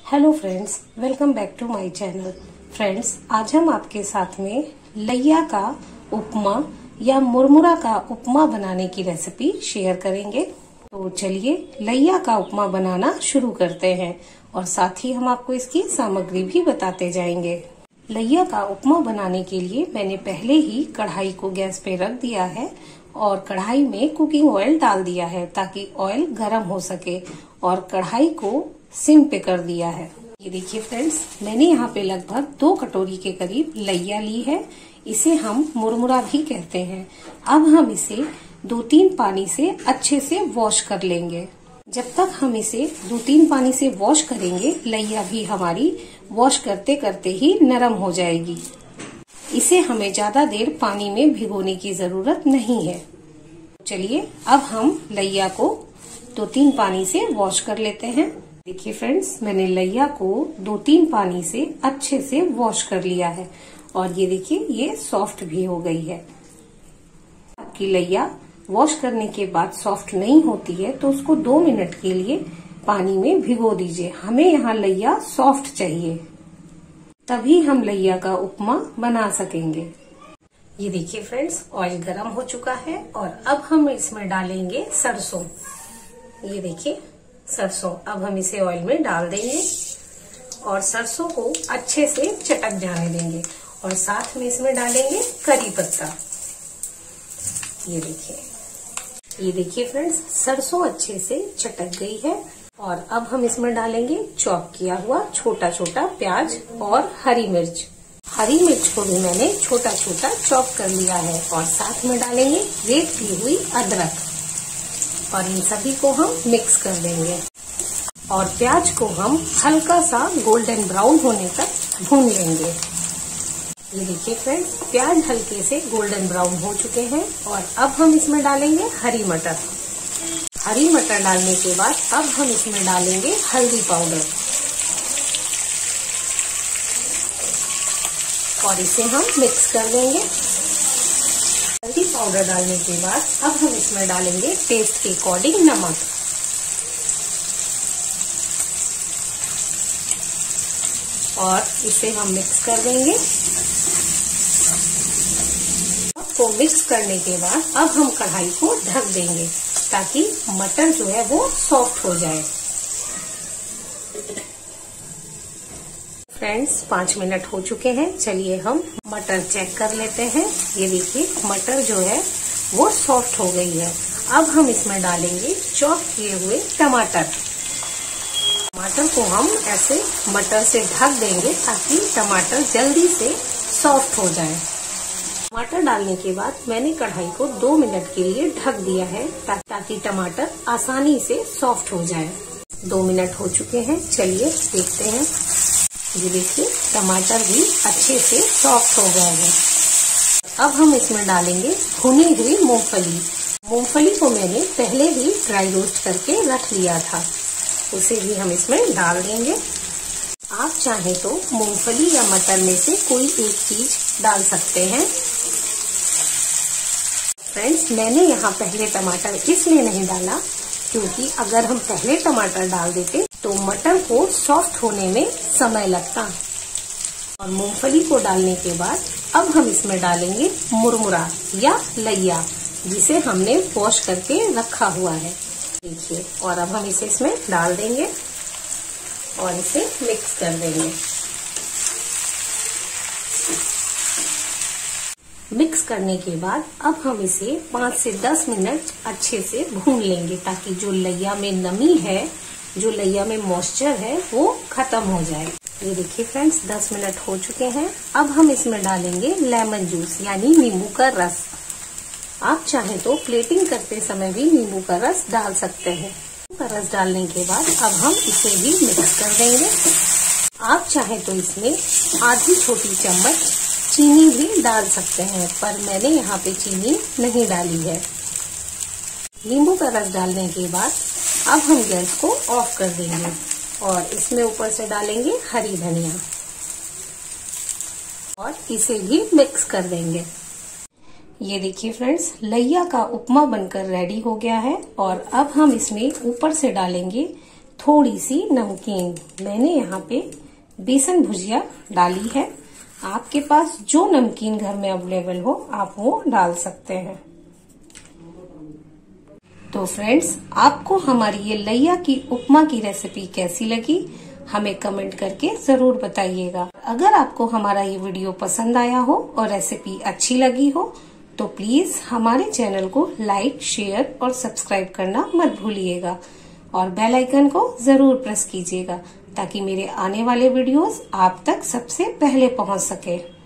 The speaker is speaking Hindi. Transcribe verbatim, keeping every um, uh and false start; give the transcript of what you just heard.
Hello friends, welcome back to my channel. Friends, आज हम आपके साथ में लैया का उपमा या मुरमुरा का उपमा बनाने की रेसिपी शेयर करेंगे। तो चलिए लैया का उपमा बनाना शुरू करते हैं और साथ ही हम आपको इसकी सामग्री भी बताते जाएंगे। लैया का उपमा बनाने के लिए मैंने पहले ही कढ़ाई को गैस पे रख दिया है और कढ़ाई में कुकिंग ऑयल डाल दिया है ताकि ऑयल गर्म हो सके, और कढ़ाई को सिम पे कर दिया है। ये देखिए फ्रेंड्स, मैंने यहाँ पे लगभग दो कटोरी के करीब लैया ली है। इसे हम मुरमुरा भी कहते हैं। अब हम इसे दो तीन पानी से अच्छे से वॉश कर लेंगे। जब तक हम इसे दो तीन पानी से वॉश करेंगे, लैया भी हमारी वॉश करते करते ही नरम हो जाएगी। इसे हमें ज्यादा देर पानी में भिगोने की जरूरत नहीं है। चलिए अब हम लैया को दो तीन पानी से वॉश कर लेते हैं। देखिए फ्रेंड्स, मैंने लैया को दो तीन पानी से अच्छे से वॉश कर लिया है और ये देखिए ये सॉफ्ट भी हो गई है। आपकी लैया वॉश करने के बाद सॉफ्ट नहीं होती है तो उसको दो मिनट के लिए पानी में भिगो दीजिए। हमें यहाँ लैया सॉफ्ट चाहिए, तभी हम लैया का उपमा बना सकेंगे। ये देखिए फ्रेंड्स, ऑयल गरम हो चुका है और अब हम इसमें डालेंगे सरसों। ये देखिए सरसों, अब हम इसे ऑयल में डाल देंगे और सरसों को अच्छे से चटक जाने देंगे और साथ में इसमें डालेंगे करी पत्ता। ये देखिए ये देखिए फ्रेंड्स, सरसों अच्छे से चटक गई है और अब हम इसमें डालेंगे चॉप किया हुआ छोटा छोटा प्याज और हरी मिर्च। हरी मिर्च को भी मैंने छोटा छोटा चॉप कर लिया है और साथ में डालेंगे ग्रेट की हुई अदरक और इन सभी को हम मिक्स कर देंगे और प्याज को हम हल्का सा गोल्डन ब्राउन होने तक भून लेंगे। ये देखिए फ्रेंड्स, प्याज हल्के से गोल्डन ब्राउन हो चुके हैं और अब हम इसमें डालेंगे हरी मटर। हरी मटर डालने के बाद अब हम इसमें डालेंगे हल्दी पाउडर और इसे हम मिक्स कर देंगे। हल्दी पाउडर डालने के बाद अब हम इसमें डालेंगे टेस्ट के अकॉर्डिंग नमक और इसे हम मिक्स कर देंगे। को मिक्स करने के बाद अब हम कढ़ाई को ढक देंगे ताकि मटर जो है वो सॉफ्ट हो जाए। फ्रेंड्स, पाँच मिनट हो चुके हैं। चलिए हम मटर चेक कर लेते हैं। ये देखिए मटर जो है वो सॉफ्ट हो गई है। अब हम इसमें डालेंगे चॉप किए हुए टमाटर। टमाटर को हम ऐसे मटर से ढक देंगे ताकि टमाटर जल्दी से सॉफ्ट हो जाए। टमाटर डालने के बाद मैंने कढ़ाई को दो मिनट के लिए ढक दिया है ताकि टमाटर आसानी से सॉफ्ट हो जाए। दो मिनट हो चुके हैं। चलिए देखते हैं। ये देखिए टमाटर भी अच्छे से सॉफ्ट हो गए हैं। अब हम इसमें डालेंगे भुनी हुई मूंगफली। मूंगफली को मैंने पहले ही ड्राई रोस्ट करके रख लिया था, उसे भी हम इसमें डाल देंगे। आप चाहें तो मूंगफली या मटर में से कोई एक चीज डाल सकते हैं। फ्रेंड्स, मैंने यहाँ पहले टमाटर इसलिए नहीं डाला क्योंकि अगर हम पहले टमाटर डाल देते तो मटर को सॉफ्ट होने में समय लगता। और मूंगफली को डालने के बाद अब हम इसमें डालेंगे मुरमुरा या लैया, जिसे हमने वॉश करके रखा हुआ है। देखिए, और अब हम इसे इसमें डाल देंगे और इसे मिक्स कर देंगे। मिक्स करने के बाद अब हम इसे पाँच से दस मिनट अच्छे से भून लेंगे ताकि जो लैया में नमी है, जो लैया में मॉइस्चर है, वो खत्म हो जाए। ये देखिए फ्रेंड्स, दस मिनट हो चुके हैं। अब हम इसमें डालेंगे लेमन जूस यानी नींबू का रस। आप चाहें तो प्लेटिंग करते समय भी नींबू का रस डाल सकते हैं। नींबू का रस डालने के बाद अब हम इसे भी मिक्स कर देंगे। आप चाहें तो इसमें आधी छोटी चम्मच चीनी भी डाल सकते हैं, पर मैंने यहाँ पे चीनी नहीं डाली है। नींबू का रस डालने के बाद अब हम गैस को ऑफ कर देंगे और इसमें ऊपर से डालेंगे हरी धनिया और इसे भी मिक्स कर देंगे। ये देखिए फ्रेंड्स, लैया का उपमा बनकर रेडी हो गया है और अब हम इसमें ऊपर से डालेंगे थोड़ी सी नमकीन। मैंने यहाँ पे बेसन भुजिया डाली है। आपके पास जो नमकीन घर में अवेलेबल हो आप वो डाल सकते हैं। तो फ्रेंड्स, आपको हमारी ये लैया की उपमा की रेसिपी कैसी लगी हमें कमेंट करके जरूर बताइएगा। अगर आपको हमारा ये वीडियो पसंद आया हो और रेसिपी अच्छी लगी हो तो प्लीज हमारे चैनल को लाइक, शेयर और सब्सक्राइब करना मत भूलिएगा और बेल आइकन को जरूर प्रेस कीजिएगा ताकि मेरे आने वाले वीडियोस आप तक सबसे पहले पहुंच सके।